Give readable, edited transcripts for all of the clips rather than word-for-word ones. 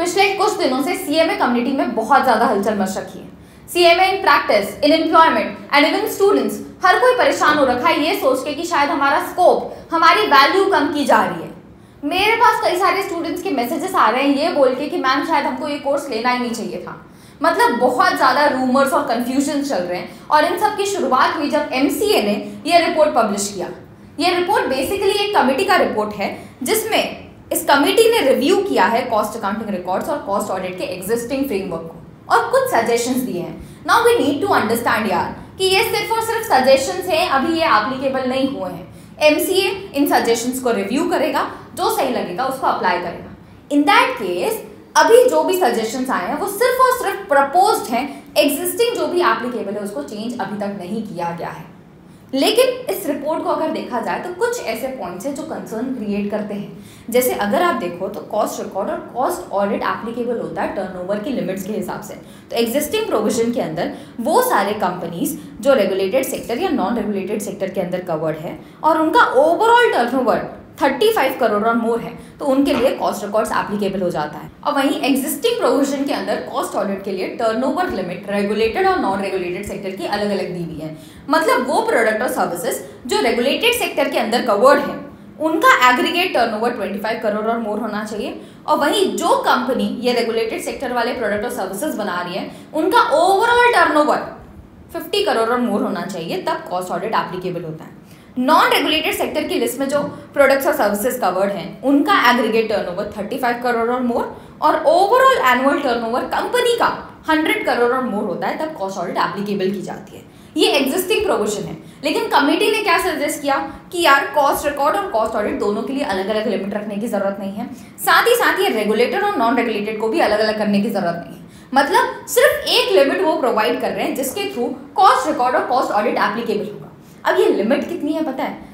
पिछले कुछ दिनों से सीएमए कम्युनिटी में बहुत ज्यादा हलचल मच रखी है। CMA in practice, in employment and even students, हर कोई परेशान हो रखा है ये सोच के कि शायद हमारा स्कोप, हमारी वैल्यू कम की जा रही है। मेरे पास कई सारे स्टूडेंट्स के मैसेजेस आ रहे हैं ये बोल के कि मैम शायद हमको ये कोर्स लेना ही नहीं चाहिए था। मतलब बहुत ज्यादा रूमर्स और कंफ्यूजन चल रहे हैं और इन सब की शुरुआत हुई जब एमसीए ने ये रिपोर्ट पब्लिश किया। ये रिपोर्ट बेसिकली एक कमेटी का रिपोर्ट है जिसमें इस कमेटी ने रिव्यू किया है कॉस्ट अकाउंटिंग रिकॉर्ड्स और कॉस्ट ऑडिट के एग्जिस्टिंग फ्रेमवर्क को और कुछ सजेशंस दिए हैं। Now we need to understand यार कि ये सिर्फ और सिर्फ सजेशंस हैं, अभी ये एप्लीकेबल नहीं हुए हैं। एमसीए इन सजेशंस को रिव्यू करेगा, जो सही लगेगा उसको अप्लाई करेगा। इन दैट केस अभी जो भी सजेशंस आए हैं वो सिर्फ और सिर्फ प्रपोज्ड हैं, एग्जिस्टिंग जो भी एप्लीकेबल है उसको चेंज अभी तक नहीं किया गया है। लेकिन इस रिपोर्ट को अगर देखा जाए तो कुछ ऐसे पॉइंट्स हैं जो कंसर्न क्रिएट करते हैं। जैसे अगर आप देखो तो कॉस्ट रिकॉर्ड और कॉस्ट ऑडिट एप्लीकेबल होता है टर्नओवर की लिमिट्स के हिसाब से। तो एग्जिस्टिंग प्रोविजन के अंदर वो सारे कंपनीज जो रेगुलेटेड सेक्टर या नॉन रेगुलेटेड सेक्टर के अंदर कवर्ड है और उनका ओवरऑल टर्नओवर 35 करोड़ और मोर है तो उनके लिए कॉस्ट रिकॉर्ड्स एप्लीकेबल हो जाता है। और वहीं एग्जिस्टिंग प्रोविजन के अंदर कॉस्ट ऑडिट के लिए टर्नओवर लिमिट रेगुलेटेड और नॉन रेगुलेटेड सेक्टर की अलग अलग दी हुई है। मतलब वो प्रोडक्ट और सर्विसेज जो रेगुलेटेड सेक्टर के अंदर कवर्ड है उनका एग्रीगेट टर्नओवर 25 करोड़ और मोर होना चाहिए। और वहीं जो कंपनी ये रेगुलेटेड सेक्टर वाले प्रोडक्ट और सर्विसेज बना रही है उनका ओवरऑल टर्नओवर 50 करोड़ और मोर होना चाहिए, तब कॉस्ट ऑडिट एप्लीकेबल होता है। नॉन रेगुलेटेड सेक्टर की लिस्ट में जो प्रोडक्ट्स और सर्विसेज कवर्ड हैं उनका एग्रीगेट टर्नओवर 35 करोड़ और मोर और ओवरऑल एनुअल टर्नओवर कंपनी का 100 करोड़ और मोर होता है, तब कॉस्ट ऑडिट एप्लीकेबल की जाती है। ये एग्जिस्टिंग प्रोविजन है। लेकिन कमेटी ने क्या सजेस्ट किया कि यार कॉस्ट रिकॉर्ड और कॉस्ट ऑडिट दोनों के लिए अलग अलग लिमिट रखने की जरूरत नहीं है, साथ ही साथ ये रेगुलेटेड और नॉन रेगुलेटेड को भी अलग अलग करने की जरूरत नहीं है। मतलब सिर्फ एक लिमिट वो प्रोवाइड कर रहे हैं जिसके थ्रू कॉस्ट रिकॉर्ड और कॉस्ट ऑडिट एप्लीकेबल होगा। अब ये लिमिट कितनी है पता है?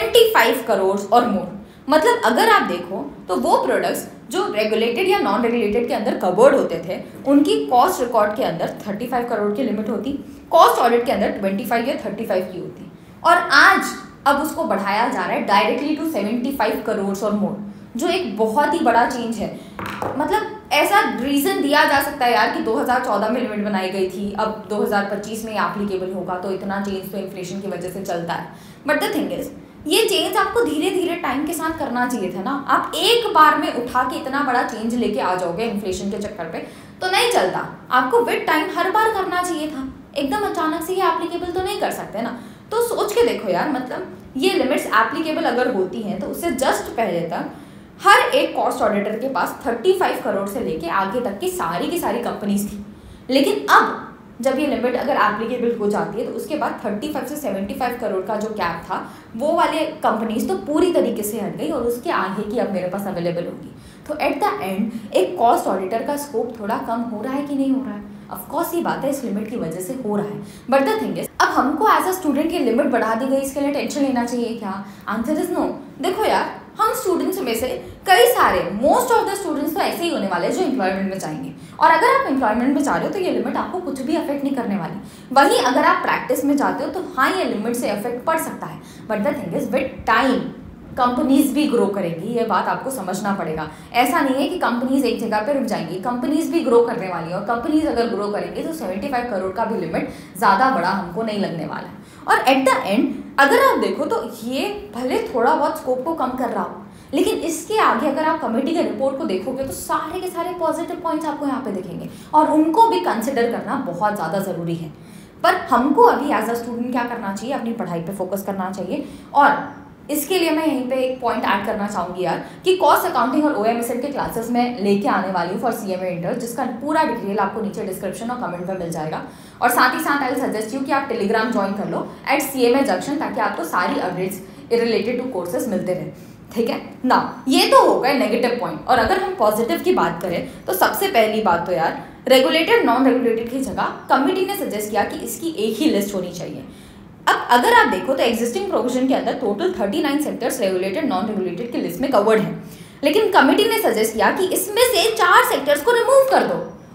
75 करोड़ और मोर। मतलब अगर आप देखो तो वो प्रोडक्ट्स जो रेगुलेटेड या नॉन रेगुलेटेड के अंदर कवर्ड होते थे उनकी कॉस्ट रिकॉर्ड के अंदर 35 करोड़ की लिमिट होती, कॉस्ट ऑडिट के अंदर 25 या 35 की होती। और आज अब उसको बढ़ाया जा रहा है डायरेक्टली टू 75 करोड़ और मोर, जो एक बहुत ही बड़ा चेंज है। मतलब ऐसा रीज़न दिया जा सकता है यार कि 2014 में लिमिट बनाई गई थी, अब 2025 में एप्लीकेबल होगा तो इतना चेंज तो इन्फ्लेशन की वजह से चलता है। बट द थिंग इज ये चेंज आपको धीरे धीरे टाइम के साथ करना चाहिए था ना। आप एक बार में उठा के इतना बड़ा चेंज लेके आ जाओगे इन्फ्लेशन के चक्कर पे तो नहीं चलता। आपको विद टाइम हर बार करना चाहिए था, एकदम अचानक से ये एप्लीकेबल तो नहीं कर सकते ना। तो सोच के देखो यार, मतलब ये लिमिट्स एप्लीकेबल अगर होती हैं तो उससे जस्ट पहले तक हर एक कॉस्ट ऑडिटर के पास 35 करोड़ से लेके आगे तक की सारी कंपनीज थी। लेकिन अब जब ये लिमिट अगर एप्लीकेबल हो जाती है तो उसके बाद 35 से 75 करोड़ का जो कैप था वो वाले कंपनीज तो पूरी तरीके से हट गई और उसके आगे की अब मेरे पास अवेलेबल होगी। तो एट द एंड एक कॉस्ट ऑडिटर का स्कोप थोड़ा कम हो रहा है कि नहीं हो रहा है? ऑफकोर्स ये बात है इस लिमिट की वजह से हो रहा है। बट द थिंग इज अब हमको एज अ स्टूडेंट ये लिमिट बढ़ा दी गई, इसके लिए टेंशन लेना चाहिए क्या? Answer is no. देखो यार, हम स्टूडेंट्स में से कई सारे, मोस्ट ऑफ द स्टूडेंट्स तो ऐसे ही होने वाले हैं जो एम्प्लॉयमेंट में जाएंगे। और अगर आप एम्प्लॉयमेंट में जा रहे हो तो ये लिमिट आपको कुछ भी अफेक्ट नहीं करने वाली। वहीं अगर आप प्रैक्टिस में जाते हो तो हाँ, ये लिमिट से अफेक्ट पड़ सकता है। But the thing is with time companies भी ग्रो करेंगी, ये बात आपको समझना पड़ेगा। ऐसा नहीं है कि कंपनीज एक जगह पे रुक जाएंगी, कंपनीज भी ग्रो करने वाली है। और कंपनीज अगर ग्रो करेंगी तो 75 करोड़ का भी लिमिट ज़्यादा बड़ा हमको नहीं लगने वाला है। और एट द एंड अगर आप देखो तो ये भले थोड़ा बहुत स्कोप को कम कर रहा हो, लेकिन इसके आगे अगर आप कमेटी के रिपोर्ट को देखोगे तो सारे के सारे पॉजिटिव पॉइंट्स आपको यहाँ पे दिखेंगे और उनको भी कंसिडर करना बहुत ज़्यादा ज़रूरी है। पर हमको अभी एज अ स्टूडेंट क्या करना चाहिए? अपनी पढ़ाई पे फोकस करना चाहिए। और इसके लिए मैं यहीं पे एक पॉइंट ऐड करना चाहूँगी यार कि कॉस्ट अकाउंटिंग और OMSL के क्लासेस में लेके आने वाली हूँ फॉर CMA इंटर, जिसका पूरा डिटेल आपको नीचे डिस्क्रिप्शन और कमेंट में मिल जाएगा। और साथ ही साथ आई सजेस्ट यू कि आप टेलीग्राम ज्वाइन कर लो @CMA Junction, ताकि आपको सारी अपडेट्स रिलेटेड टू कोर्सेज मिलते रहे। ठीक है ना? ये तो हो गए नेगेटिव पॉइंट। और अगर हम पॉजिटिव की बात करें तो सबसे पहली बात तो यार रेगुलेटेड नॉन रेगुलेटेड की जगह कमेटी ने सजेस्ट किया कि इसकी एक ही लिस्ट होनी चाहिए। अब अगर आप देखो तो एग्जिस्टिंग प्रोविजन के अंदर total 39 sectors regulated non regulated की लिस्ट में कवर्ड हैं। लेकिन कमेटी ने सजेस्ट किया कि इसमें से 4 सेक्टर्स को रिमूव कर दो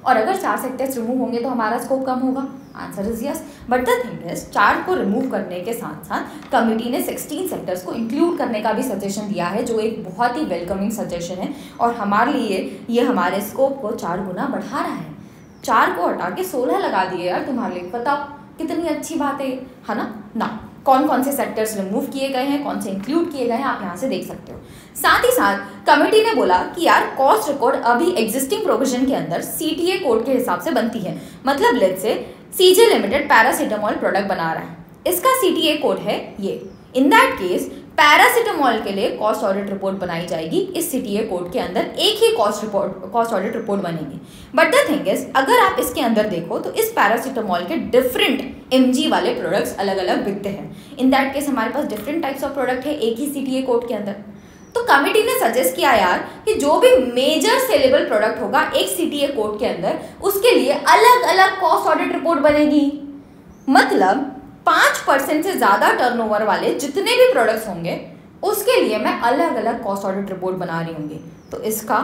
और अगर 4 सेक्टर्स रिमूव होंगे तो हमारा स्कोप कम होगा। Answer is yes. But the thing is 4 को रिमूव करने के साथ साथ कमिटी ने 16 सेक्टर्स को इंक्लूड करने का भी सजेशन दिया है, जो एक बहुत ही वेलकमिंग सजेशन है और हमारे लिए ये हमारे स्कोप को 4 गुना बढ़ा रहा है। 4 को हटा के 16 लगा दिए यार तुम्हारे लिए, बताओ कितनी अच्छी बात है ना। कौन कौन से सेक्टर्स रिमूव किए गए हैं, कौन से इंक्लूड किए गए हैं, आप यहाँ से देख सकते हो। साथ ही साथ कमेटी ने बोला कि यार कॉस्ट रिकॉर्ड अभी एग्जिस्टिंग प्रोविजन के अंदर सीटीए कोड के हिसाब से बनती है। मतलब let's say CJ limited paracetamol product बना रहा है, इसका सीटीए कोड है ये। इन दैट केस पैरासीटामोल के लिए कॉस्ट ऑडिट रिपोर्ट बनाई जाएगी, इस सीटीए कोड के अंदर एक ही कॉस्ट ऑडिट रिपोर्ट बनेगी। बट द थिंग इज अगर आप इसके अंदर देखो तो इस पैरासीटामोल के डिफरेंट एमजी वाले प्रोडक्ट्स अलग अलग बिकते हैं। इन दैट केस हमारे पास डिफरेंट टाइप्स ऑफ प्रोडक्ट है एक ही सीटीए कोड के अंदर। तो कमिटी ने सजेस्ट किया यार कि जो भी मेजर सेलेबल प्रोडक्ट होगा एक सीटीए कोड के अंदर, उसके लिए अलग अलग कॉस्ट ऑडिट रिपोर्ट बनेगी। मतलब 5% से ज़्यादा टर्नओवर वाले जितने भी प्रोडक्ट्स होंगे उसके लिए मैं अलग अलग कॉस्ट ऑडिट रिपोर्ट बना रही होंगी। तो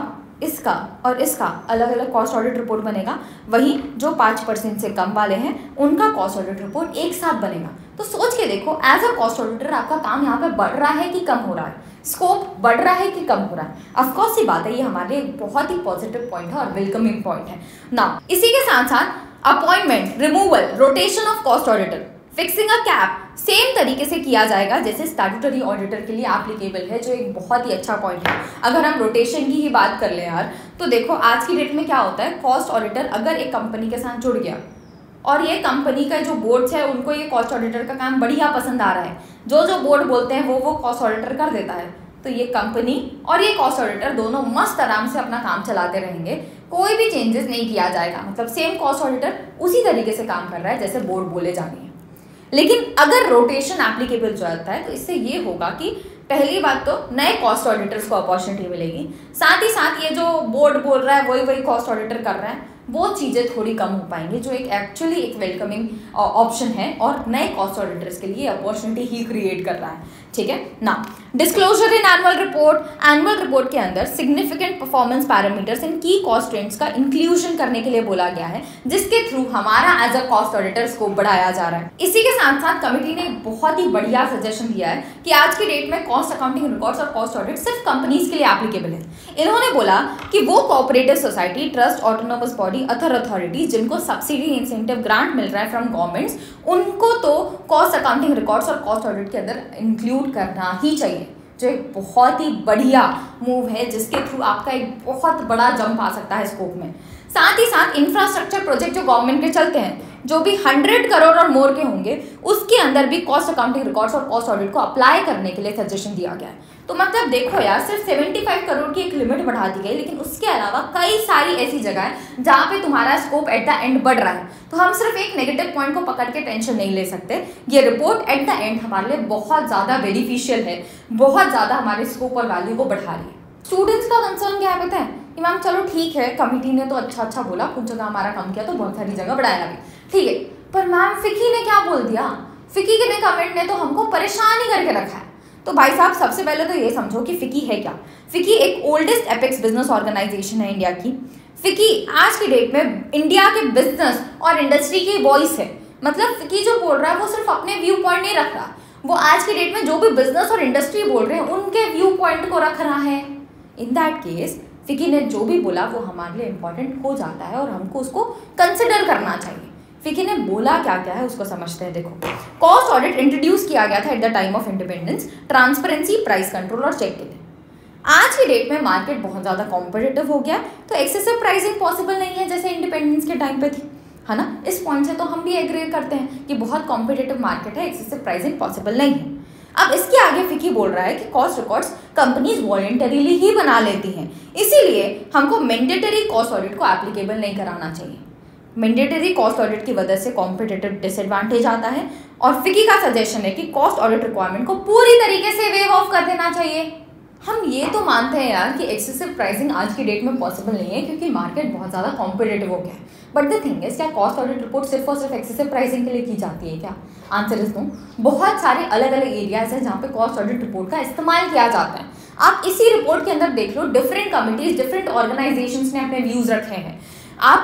इसका और इसका अलग अलग कॉस्ट ऑडिट रिपोर्ट बनेगा। वहीं जो 5% से कम वाले हैं उनका कॉस्ट ऑडिट रिपोर्ट एक साथ बनेगा। तो सोच के देखो एज अ कॉस्ट ऑडिटर आपका काम यहाँ पे बढ़ रहा है कि कम हो रहा है, स्कोप बढ़ रहा है कि कम हो रहा है। ऑफकोर्स सी बात है, ये हमारे लिए बहुत ही पॉजिटिव पॉइंट है और वेलकमिंग पॉइंट है ना। इसी के साथ साथ appointment, removal, rotation of cost auditor, fixing a cap same तरीके से किया जाएगा जैसे स्टैट्यूटरी ऑडिटर के लिए एप्लीकेबल है, जो एक बहुत ही अच्छा पॉइंट है। अगर हम रोटेशन की ही बात कर ले यार, तो देखो आज की डेट में क्या होता है, कॉस्ट ऑडिटर अगर एक कंपनी के साथ जुड़ गया और ये कंपनी का जो बोर्ड्स है उनको ये कॉस्ट ऑडिटर का काम बढ़िया पसंद आ रहा है, जो बोर्ड बोलते हैं वो कॉस्ट ऑडिटर कर देता है, तो ये कंपनी और ये कॉस्ट ऑडिटर दोनों मस्त आराम से अपना काम चलाते रहेंगे, कोई भी चेंजेस नहीं किया जाएगा। मतलब सेम कॉस्ट ऑडिटर उसी तरीके से काम कर रहा है जैसे बोर्ड बोले जाने हैं। लेकिन अगर रोटेशन एप्लीकेबल जाता है तो इससे ये होगा कि पहली बात तो नए कॉस्ट ऑडिटर्स को अपॉर्चुनिटी मिलेगी, साथ ही साथ ये जो बोर्ड बोल रहा है वही कॉस्ट ऑडिटर कर रहा है, वो चीज़ें थोड़ी कम हो पाएंगी, जो एक एक्चुअली एक वेलकमिंग ऑप्शन है और नए कॉस्ट ऑडिटर्स के लिए अपॉर्चुनिटी ही क्रिएट कर रहा है। ठीक है ना। डिस्क्लोजर इन एनुअल रिपोर्ट के अंदर सिग्निफिकेंट परफॉर्मेंस पैरामीटर्स एंड की कॉस्ट ट्रेंड्स का इंक्लूजन करने के लिए बोला गया है, जिसके थ्रू हमारा as a cost auditor scope बढ़ाया जा रहा है। इसी के साथ साथ कमिटी ने बहुत ही बढ़िया सजेशन दिया है कि आज की डेट में कॉस्ट अकाउंटिंग रिकॉर्ड्स और कॉस्ट ऑडिट सिर्फ कंपनीज के लिए एप्लीकेबल है। इन्होंने बोला कि वो cooperative society, trust, autonomous body, other authority जिनको सब्सिडी इंसेंटिव ग्रांट मिल रहा है फ्रॉम गवर्नमेंट्स, उनको तो कॉस्ट अकाउंटिंग रिकॉर्ड्स और कॉस्ट ऑडिट के अंदर इंक्लूड करना ही चाहिए, जो एक बहुत ही बढ़िया मूव है जिसके थ्रू आपका एक बहुत बड़ा जंप आ सकता है स्कोप में। साथ ही साथ इंफ्रास्ट्रक्चर प्रोजेक्ट जो गवर्नमेंट के चलते हैं, जो भी 100 करोड़ और मोर के होंगे, उसके अंदर भी कॉस्ट अकाउंटिंग रिकॉर्ड्स और कॉस्ट ऑडिट को अप्लाई करने के लिए सजेशन दिया गया है। तो मतलब देखो यार, सिर्फ 75 करोड़ की एक लिमिट बढ़ा दी गई, लेकिन उसके अलावा कई सारी ऐसी जगह है जहाँ पे तुम्हारा स्कोप एट द एंड बढ़ रहा है। तो हम सिर्फ एक नेगेटिव पॉइंट को पकड़ के टेंशन नहीं ले सकते। ये रिपोर्ट एट द एंड हमारे लिए बहुत ज़्यादा बेनिफिशियल है, बहुत ज़्यादा हमारे स्कोप और वैल्यू को बढ़ा रही है। स्टूडेंट्स का कंसर्न क्या है पता है कि मैम चलो ठीक है, कमिटी ने तो अच्छा बोला, कुछ जगह हमारा कम किया तो बहुत सारी जगह बढ़ाया भी, ठीक है, पर मैम फिकी ने क्या बोल दिया, फिकी के कमेंट ने तो हमको परेशान ही करके रखा है। तो भाई साहब सबसे पहले तो ये समझो कि फिकी है क्या। फिकी एक ओल्डेस्ट एपेक्स बिजनेस ऑर्गेनाइजेशन है इंडिया की। फिकी आज की डेट में इंडिया के बिजनेस और इंडस्ट्री की वॉइस है। मतलब फिकी जो बोल रहा है वो सिर्फ अपने व्यू पॉइंट नहीं रख रहा, वो आज की डेट में जो भी बिजनेस और इंडस्ट्री बोल रहे हैं उनके व्यू पॉइंट को रख रहा है। इन दैट केस फिकी ने जो भी बोला वो हमारे लिए इंपॉर्टेंट हो जाता है और हमको उसको कंसिडर करना चाहिए। फिकी ने बोला क्या क्या है उसको समझते हैं। देखो, कॉस्ट ऑडिट इंट्रोड्यूस किया गया था at the time of independence, transparency, price control और चेक के लिए। आज की डेट में मार्केट बहुत ज़्यादा कॉम्पिटिटिव हो गया, तो एक्सेसिव प्राइसिंग पॉसिबल नहीं है जैसे इंडिपेंडेंस के टाइम पे थी, है ना। इस पॉइंट से तो हम भी एग्री करते हैं कि बहुत कॉम्पिटिटिव मार्केट है, एक्सेसिव प्राइसिंग पॉसिबल नहीं है। अब इसके आगे फिकी बोल रहा है कि कॉस्ट रिकॉर्ड्स कंपनीज वॉलंटरीली ही बना लेती हैं, इसीलिए हमको मैंडेटरी कॉस्ट ऑडिट को एप्लीकेबल नहीं कराना चाहिए। मैंडेटरी कॉस्ट ऑडिट की वजह से कॉम्पिटिटिव डिसएडवांटेज आता है और फिकी का सजेशन है कि कॉस्ट ऑडिट रिक्वायरमेंट को पूरी तरीके से वेव ऑफ कर देना चाहिए। हम ये तो मानते हैं यार कि एक्सेसिव प्राइसिंग आज की डेट में पॉसिबल नहीं है क्योंकि मार्केट बहुत ज़्यादा कॉम्पिटिटिव हो गया है, बट द थिंग इज क्या कॉस्ट ऑडिट रिपोर्ट सिर्फ और सिर्फ एक्सेसिव प्राइसिंग के लिए की जाती है क्या? Answer is no. बहुत सारे अलग अलग एरियाज हैं जहाँ पे कॉस्ट ऑडिट रिपोर्ट का इस्तेमाल किया जाता है। आप इसी रिपोर्ट के अंदर देख लो, डिफरेंट कमिटीज, डिफरेंट ऑर्गेनाइजेशंस ने अपने व्यूज़ रखे हैं। आप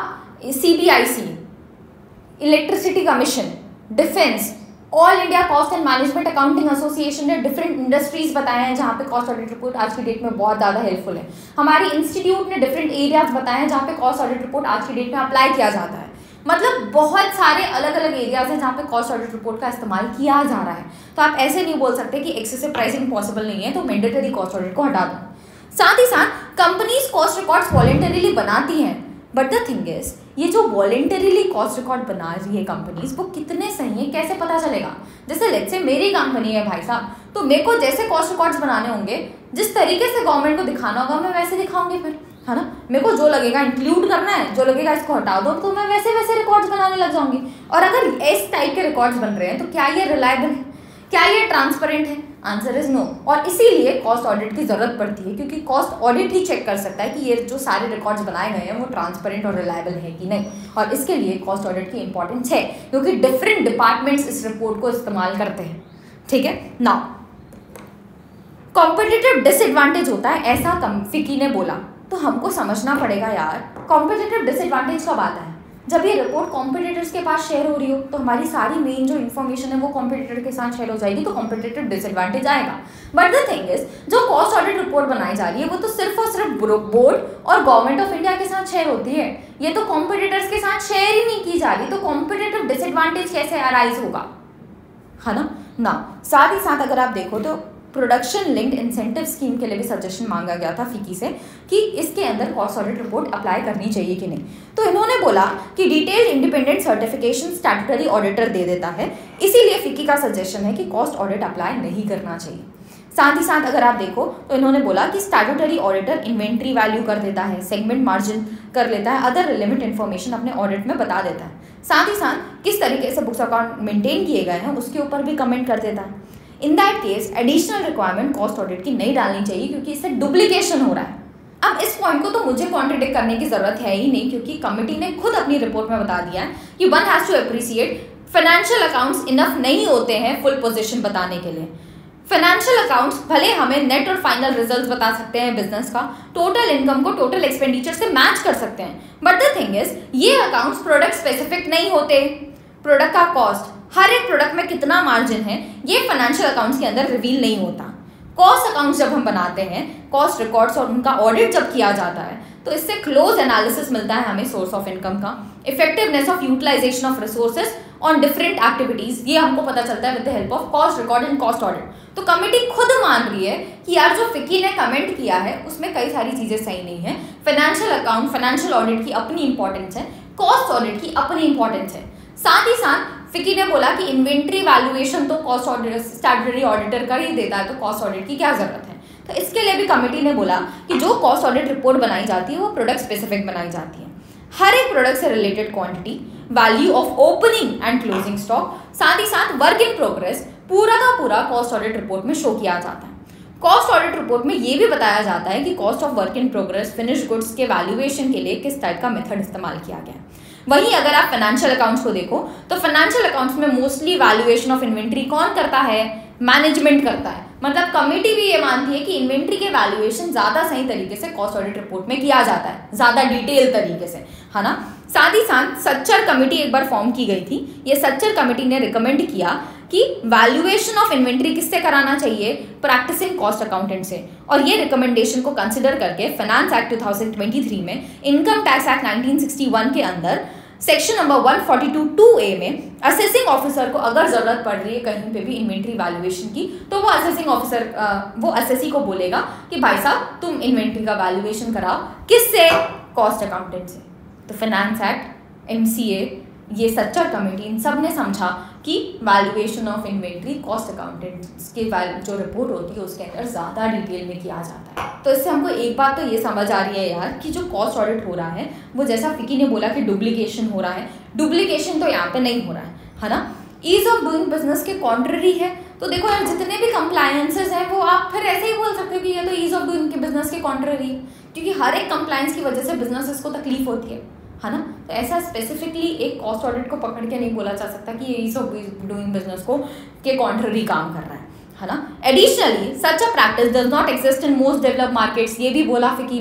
CBIC, electricity commission, defence, all India cost and management accounting association ने डिफरेंट इंडस्ट्रीज बताए हैं जहाँ पे कॉस्ट ऑडिट रिपोर्ट आज की डेट में बहुत ज़्यादा हेल्पफुल है। हमारी इंस्टीट्यूट ने डिफरेंट एरियाज बताए हैं जहाँ पे कॉस्ट ऑडिट रिपोर्ट आज की डेट में अप्लाई किया जाता है। मतलब बहुत सारे अलग अलग एरियाज हैं जहाँ पे कॉस्ट ऑडिट रिपोर्ट का इस्तेमाल किया जा रहा है। तो आप ऐसे नहीं बोल सकते कि एक्सेसिव प्राइसिंग पॉसिबल नहीं है तो मैंडेटरी कॉस्ट ऑडिट को हटा दो। साथ ही साथ कंपनीज कॉस्ट रिकॉर्ड्स वॉलंटरीली बनाती हैं, बट द थिंग इज ये जो वॉलंटरीली कॉस्ट रिकॉर्ड बना रही है कंपनीज वो कितने सही है कैसे पता चलेगा। जैसे लेट्स से मेरी कंपनी है भाई साहब, तो मेरे को जैसे कॉस्ट रिकॉर्ड्स बनाने होंगे, जिस तरीके से गवर्नमेंट को दिखाना होगा मैं वैसे दिखाऊंगी फिर, है ना। मेरे को जो लगेगा इंक्लूड करना है, जो लगेगा इसको हटा दो, तो मैं वैसे वैसे रिकॉर्ड्स बनाने लग जाऊंगी। और अगर इस टाइप के रिकॉर्ड्स बन रहे हैं तो क्या ये रिलायबल है, क्या ये ट्रांसपेरेंट है? Answer is no. और इसीलिए कॉस्ट ऑडिट की जरूरत पड़ती है, क्योंकि कॉस्ट ऑडिट ही चेक कर सकता है कि ये जो सारे रिकॉर्ड्स बनाए गए हैं वो ट्रांसपेरेंट और रिलायबल है कि नहीं। और इसके लिए कॉस्ट ऑडिट की इंपॉर्टेंस है, क्योंकि डिफरेंट डिपार्टमेंट्स इस रिपोर्ट को इस्तेमाल करते हैं। ठीक है। नाउ कॉम्पिटिटिव डिसएडवांटेज होता है, ऐसा फिकी ने बोला, तो हमको समझना पड़ेगा यार कॉम्पिटिटिव डिसएडवांटेज कब आता है? जब ये रिपोर्ट कॉम्पिटिटर्स के पास शेयर हो रही हो, तो हमारी सारी मेन जो इन्फॉर्मेशन है वो कॉम्पिटिटर के साथ शेयर हो जाएगी, तो कॉम्पिटिटिव डिसएडवांटेज आएगा। बट द थिंग इज जो कॉस्ट ऑडिट रिपोर्ट बनाई जा रही है वो तो सिर्फ और सिर्फ बोर्ड और गवर्नमेंट ऑफ इंडिया के साथ शेयर होती है, ये तो कॉम्पिटिटर्स के साथ शेयर ही नहीं की जा रही, तो कॉम्पिटिटिव डिसएडवांटेज कैसे अराइज होगा, है ना। साथ ही साथ अगर आप देखो तो प्रोडक्शन लिंक्ड इंसेंटिव स्कीम के लिए भी सजेशन मांगा गया था फिकी से कि इसके अंदर कॉस्ट ऑडिट रिपोर्ट अप्लाई करनी चाहिए कि नहीं। तो इन्होंने बोला कि detailed independent certification statutory auditor दे देता है, इसीलिए फिकी का सजेशन है कि कॉस्ट ऑडिट अप्लाई नहीं करना चाहिए। साथ ही साथ अगर आप देखो तो इन्होंने बोला कि स्टैट्यूटरी ऑडिटर इन्वेंट्री वैल्यू कर देता है, सेगमेंट मार्जिन कर लेता है, अदर रिलेवेंट इन्फॉर्मेशन अपने ऑडिट में बता देता है। साथ ही साथ किस तरीके से बुक्स अकाउंट मेंटेन किए गए हैं उसके ऊपर भी कमेंट कर देता है। In that case additional requirement cost audit की नहीं डालनी चाहिए, क्योंकि इससे डुप्लीकेशन हो रहा है। अब इस पॉइंट को तो मुझे कॉन्ट्रडिक्ट करने की जरूरत है ही नहीं, क्योंकि कमिटी ने खुद अपनी रिपोर्ट में बता दिया है कि one has to appreciate financial accounts enough नहीं होते हैं फुल पोजीशन बताने के लिए। फाइनेंशियल अकाउंट्स भले हमें नेट और फाइनल रिजल्ट्स बता सकते हैं बिजनेस का, टोटल इनकम को टोटल एक्सपेंडिचर से मैच कर सकते हैं, बट द थिंग इज ये अकाउंट्स प्रोडक्ट स्पेसिफिक नहीं होते। प्रोडक्ट का कॉस्ट, हर एक प्रोडक्ट में कितना मार्जिन है, ये फाइनेंशियल अकाउंट्स के अंदर रिवील नहीं होता। कॉस्ट अकाउंट्स जब हम बनाते हैं, कॉस्ट रिकॉर्ड्स और उनका ऑडिट जब किया जाता है, तो इससे क्लोज एनालिसिस मिलता है हमें सोर्स ऑफ इनकम का, effectiveness of utilisation of resources on different activities, ये हमको पता चलता है with the help of cost record and cost audit. तो कमेटी खुद मान रही है कि यार जो फिकी ने कमेंट किया है उसमें कई सारी चीजें सही नहीं है। फाइनेंशियल अकाउंट, फाइनेंशियल ऑडिट की अपनी इंपॉर्टेंस है, कॉस्ट ऑडिट की अपनी इंपॉर्टेंस है। साथ ही साथ फिकी ने बोला कि इन्वेंट्री वैल्यूएशन तो कॉस्ट ऑडिटर, स्टैट्यूटरी ऑडिटर कर ही देता है, तो कॉस्ट ऑडिट की क्या जरूरत है। तो इसके लिए भी कमेटी ने बोला कि जो कॉस्ट ऑडिट रिपोर्ट बनाई जाती है वो प्रोडक्ट स्पेसिफिक बनाई जाती है। हर एक प्रोडक्ट से related quantity, value of opening and closing stock, साथ ही साथ वर्क इन प्रोग्रेस पूरा का पूरा कॉस्ट ऑडिट रिपोर्ट में शो किया जाता है। कॉस्ट ऑडिट रिपोर्ट में ये भी बताया जाता है कि cost of work in progress, finish goods के वैल्यूएशन के लिए किस टाइप का मेथड इस्तेमाल किया गया है। वहीं अगर आप फाइनेंशियल अकाउंट्स को देखो तो फाइनेंशियल अकाउंट्स में मोस्टली वैल्यूएशन ऑफ इन्वेंट्री कौन करता है? मैनेजमेंट करता है। मतलब कमेटी भी ये मानती है कि इन्वेंट्री के वैल्यूएशन ज्यादा सही तरीके से कॉस्ट ऑडिट रिपोर्ट में किया जाता है, ज्यादा डिटेल तरीके से, है ना। साथ ही साथ सच्चर कमेटी एक बार फॉर्म की गई थी। ये सच्चर कमेटी ने रिकमेंड किया कि वैल्यूएशन ऑफ इन्वेंट्री किससे कराना चाहिए? प्रैक्टिसिंग कॉस्ट अकाउंटेंट से। और ये रिकमेंडेशन को कंसिडर करके फाइनेंस एक्ट 2023 में, इनकम टैक्स एक्ट 1961 के अंदर सेक्शन नंबर 142(2)A में असेसिंग ऑफिसर को अगर जरूरत पड़ रही है कहीं पे भी इन्वेंट्री वैल्यूएशन की, तो वो असेसिंग ऑफिसर वो असेसी को बोलेगा कि भाई साहब तुम इन्वेंट्री का वैल्यूएशन कराओ। किससे? कॉस्ट अकाउंटेंट से। तो फाइनेंस एक्ट, MCA, ये सच्चर कमेटी, इन सब ने समझा कि valuation of inventory cost accountants के जो रिपोर्ट होती है उसके अंदर ज़्यादा डिटेल में किया जाता है। तो इससे हमको एक बात तो ये समझ आ रही है यार कि जो कॉस्ट ऑडिट हो रहा है वो, जैसा फिकी ने बोला कि डुप्लीकेशन हो रहा है, डुप्लीकेशन तो यहाँ पे नहीं हो रहा है ना। ईज ऑफ डूइंग बिजनेस के कॉन्ट्ररी है। तो देखो यार जितने भी कंप्लायंसेस हैं वो आप फिर ऐसे ही बोल सकते हो कि ये तो ईज ऑफ डूइंग के बिजनेस के कॉन्ट्ररी है, क्योंकि हर एक कंप्लायंस की वजह से बिजनेसेस को तकलीफ होती है ना। तो ऐसा स्पेसिफिकली एक कॉस्ट ऑडिट को पकड़ के नहीं बोला जा सकता कि ये ईज ऑफ डूइंग बिजनेस को के कॉन्ट्ररी काम कर रहा है ना। Additionally such a practice does not exist in most developed markets, ये भी बोला फिकी ने।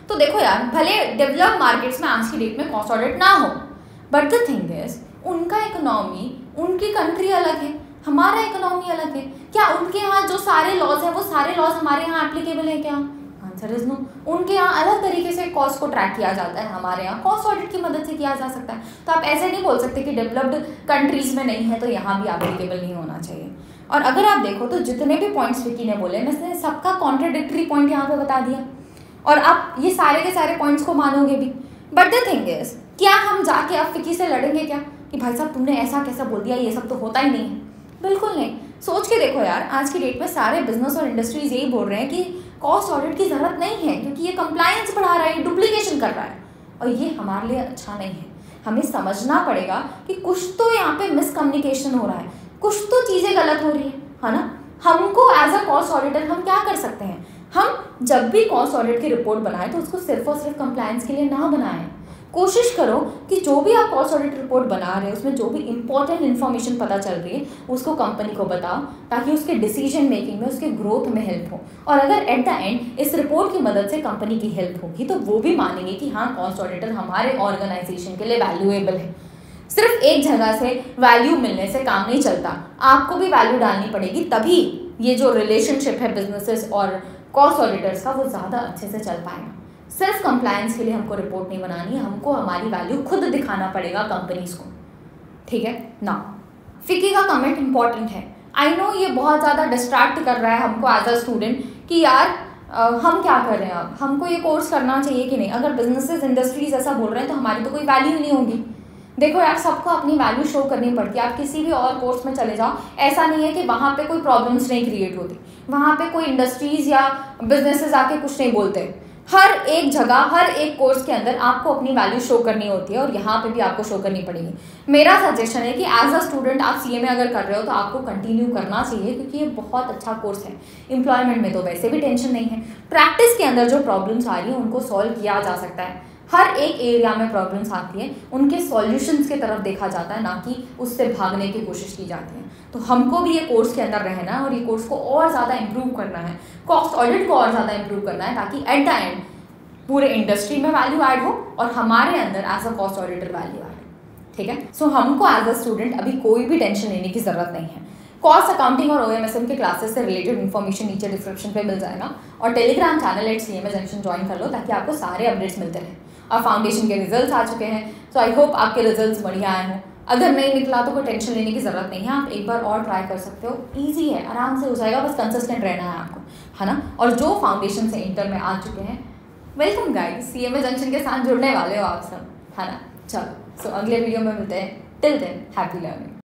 तो देखो यार, भले डेवलप्ड मार्केट्स में आज की डेट में कॉस्ट ऑडिट ना हो, बट द थिंग इज उनका इकोनॉमी, उनकी कंट्री अलग है, हमारा इकोनॉमी अलग है। क्या उनके यहाँ जो सारे लॉज हैं वो सारे लॉज हमारे यहाँ एप्लीकेबल है क्या? Answer is no. उनके यहाँ अलग तरीके से कॉस्ट को ट्रैक किया जाता है, हमारे यहाँ कॉस्ट ऑडिट की मदद से किया जा सकता है। तो आप ऐसे नहीं बोल सकते कि डेवलप्ड कंट्रीज में नहीं है तो यहाँ भी एप्लीकेबल नहीं होना चाहिए। और अगर आप देखो तो जितने भी पॉइंट्स विकी ने बोले, मैंने सबका कॉन्ट्राडिक्टरी पॉइंट यहाँ पे बता दिया, और आप ये सारे के सारे पॉइंट्स को मानोगे भी। बट द थिंग इज, क्या हम जाके अब विकी से लड़ेंगे क्या कि भाई साहब तुमने ऐसा कैसा बोल दिया, ये सब तो होता ही नहीं है? बिल्कुल नहीं। सोच के देखो यार, आज की डेट में सारे बिजनेस और इंडस्ट्रीज यही बोल रहे हैं कि कॉस्ट ऑडिट की ज़रूरत नहीं है, क्योंकि ये कंप्लायंस बढ़ा रहा है, डुप्लीकेशन कर रहा है, और ये हमारे लिए अच्छा नहीं है। हमें समझना पड़ेगा कि कुछ तो यहाँ पे मिसकम्युनिकेशन हो रहा है, कुछ तो चीज़ें गलत हो रही है ना। हमको एज अ कॉस्ट ऑडिटर हम क्या कर सकते हैं? हम जब भी कॉस्ट ऑडिट की रिपोर्ट बनाएं तो उसको सिर्फ और सिर्फ कंप्लायंस के लिए ना बनाएं। कोशिश करो कि जो भी आप कॉस्ट ऑडिट रिपोर्ट बना रहे हो उसमें जो भी इंपॉर्टेंट इन्फॉर्मेशन पता चल रही है उसको कंपनी को बताओ, ताकि उसके डिसीजन मेकिंग में, उसके ग्रोथ में हेल्प हो। और अगर एट द एंड इस रिपोर्ट की मदद से कंपनी की हेल्प होगी तो वो भी मानेंगे कि हाँ, कॉस्ट ऑडिटर हमारे ऑर्गेनाइजेशन के लिए वैल्यूएबल है। सिर्फ एक जगह से वैल्यू मिलने से काम नहीं चलता, आपको भी वैल्यू डालनी पड़ेगी, तभी ये जो रिलेशनशिप है बिजनेसेस और कॉस्ट ऑडिटर्स का वो ज़्यादा अच्छे से चल पाएगा। सिर्फ कंप्लायंस के लिए हमको रिपोर्ट नहीं बनानी है, हमको हमारी वैल्यू खुद दिखाना पड़ेगा कंपनीज को, ठीक है ना। फिकी का कमेंट इंपॉर्टेंट है। आई नो ये बहुत ज़्यादा डिस्ट्रैक्ट कर रहा है हमको एज अ स्टूडेंट कि यार हम क्या कर रहे हैं, अब हमको ये कोर्स करना चाहिए कि नहीं। अगर बिजनेसेस इंडस्ट्रीज ऐसा बोल रहे हैं तो हमारी तो कोई वैल्यू ही नहीं होगी। देखो यार, सबको अपनी वैल्यू शो करनी पड़ती है। आप किसी भी और कोर्स में चले जाओ, ऐसा नहीं है कि वहाँ पे कोई प्रॉब्लम्स नहीं क्रिएट होती, वहाँ पे कोई इंडस्ट्रीज या बिजनेसेस आके कुछ नहीं बोलते। हर एक जगह, हर एक कोर्स के अंदर आपको अपनी वैल्यू शो करनी होती है, और यहाँ पे भी आपको शो करनी पड़ेगी। मेरा सजेशन है कि एज अ स्टूडेंट आप सीएमए अगर कर रहे हो तो आपको कंटिन्यू करना चाहिए, क्योंकि ये बहुत अच्छा कोर्स है। एम्प्लॉयमेंट में तो वैसे भी टेंशन नहीं है, प्रैक्टिस के अंदर जो प्रॉब्लम्स आ रही हैं उनको सॉल्व किया जा सकता है। हर एक एरिया में प्रॉब्लम्स आती है, उनके सॉल्यूशंस की तरफ देखा जाता है, ना कि उससे भागने की कोशिश की जाती है। तो हमको भी ये कोर्स के अंदर रहना है और ये कोर्स को और ज़्यादा इम्प्रूव करना है, कॉस्ट ऑडिट को और ज़्यादा इम्प्रूव करना है, ताकि एट द एंड पूरे इंडस्ट्री में वैल्यू ऐड हो और हमारे अंदर as a cost auditor value add हो, ठीक है। सो हमको एज अ स्टूडेंट अभी कोई भी टेंशन लेने की ज़रूरत नहीं है। कॉस्ट अकाउंटिंग और OMSM के क्लासेस से रिलेटेड इन्फॉर्मेशन नीचे डिस्क्रिप्शन पे मिल जाएगा, और telegram channel @CMA Junction join कर लो, ताकि आपको सारे अपडेट्स मिलते रहें। और फाउंडेशन के रिजल्ट्स आ चुके हैं, सो आई होप आपके रिजल्ट्स बढ़िया आए हों। अगर नहीं निकला तो कोई टेंशन लेने की ज़रूरत नहीं है, आप एक बार और ट्राई कर सकते हो, ईजी है, आराम से हो जाएगा, बस कंसिस्टेंट रहना है आपको, है ना। और जो फाउंडेशन से इंटर में आ चुके हैं, वेलकम गाइस, CMA जंक्शन के साथ जुड़ने वाले हो आप सब, है ना। चलो, सो अगले वीडियो में मिलते हैं। Till then, happy learning.